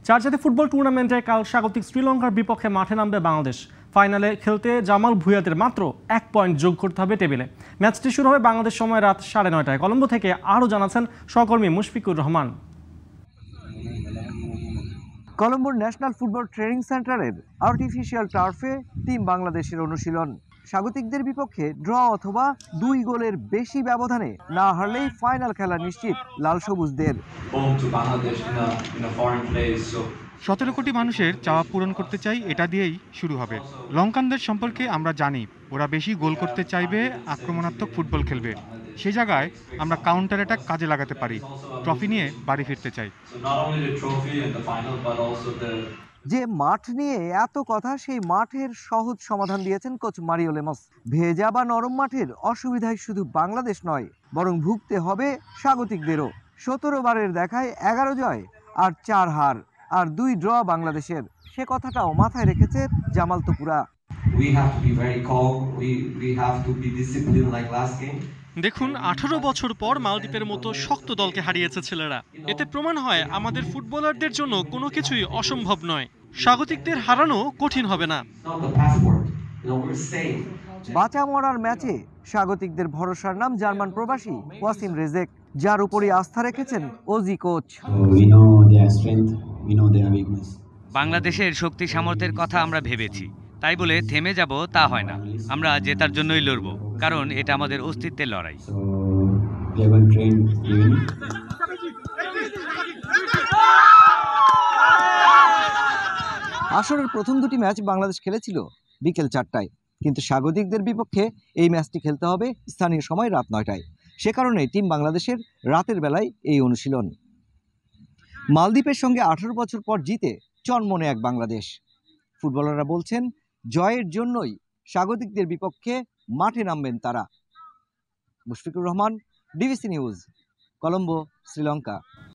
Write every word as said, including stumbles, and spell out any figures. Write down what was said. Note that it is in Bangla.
চার জাতীয় ফুটবল টুর্নামেন্টে কাল স্বাগতিক শ্রীলঙ্কার বিপক্ষে মাঠে নামবে বাংলাদেশ। ফাইনালে খেলতে জামাল ভুঁইয়াদের মাত্র এক পয়েন্ট যোগ করতে হবে টেবিলে। ম্যাচটি শুরু হবে বাংলাদেশ সময় রাত সাড়ে নয়টায়। কলম্বো থেকে আরও জানাচ্ছেন সহকর্মী মুশফিকুর রহমান। কলম্বোর ন্যাশনাল ফুটবল ট্রেনিং সেন্টারের আর্টিফিশিয়াল টার্ফে টিম বাংলাদেশের অনুশীলন। স্বাগতিকদের বিপক্ষে ড্র অথবা দুই গোলের বেশি ব্যবধানে না হারলেই ফাইনাল খেলা নিশ্চিত লাল সবুজদের। সতেরো কোটি মানুষের চাওয়া পূরণ করতে চাই, এটা দিয়েই শুরু হবে। লঙ্কানদের সম্পর্কে আমরা জানি, ওরা বেশি গোল করতে চাইবে, আক্রমণাত্মক ফুটবল খেলবে। সেই জায়গায় আমরা কাউন্টার অ্যাটাক কাজে লাগাতে পারি। ট্রফি নিয়ে বাড়ি ফিরতে চাই। যে মাঠ নিয়ে এত কথা, সেই মাঠের সহজ সমাধান দিয়েছেন কোচ মারিও লেমস। ভেজা বা নরম মাঠের অসুবিধায় শুধু বাংলাদেশ নয়, বরং ভুগতে হবে স্বাগতিকদেরও। সতেরো বারের দেখায় এগারো জয় আর চার হার আর দুই ড্র বাংলাদেশের, সে কথাটাও মাথায় রেখেছে জামাল তোপুরা। দেখুন, আঠারো বছর পর মালদ্বীপের মতো শক্ত দলকে হারিয়েছে ছেলেরা। এতে প্রমাণ হয় আমাদের ফুটবলারদের জন্য কোনো কিছুই অসম্ভব নয়। স্বাগতিকদের হারানো কঠিন হবে না। বাঁচা মরার ম্যাচে স্বাগতিকদের ভরসার নাম জার্মান প্রবাসী ওয়াসিম রেজেক, যার উপরই আস্থা রেখেছেন ওজি কোচ। বাংলাদেশের শক্তি সামর্থ্যের কথা আমরা ভেবেছি, তাই বলে থেমে যাব তা হয় না। আমরা জেতার জন্যই লড়ব, কারণ এটা আমাদের অস্তিত্বের লড়াই। আসরের প্রথম দুটি ম্যাচ বাংলাদেশ খেলেছিল বিকেল চারটায়, কিন্তু স্বাগতিকদের বিপক্ষে এই ম্যাচটি খেলতে হবে স্থানীয় সময় রাত নয়টায়। সে কারণে টিম বাংলাদেশের রাতের বেলায় এই অনুশীলন। মালদ্বীপের সঙ্গে আঠারো বছর পর জিতে চনমনে এক বাংলাদেশ। ফুটবলাররা বলছেন, জয়ের জন্যই স্বাগতিকদের বিপক্ষে মাঠে নামবেন তারা। Mushfiqur Rahman, DBC news, Colombo, Sri Lanka.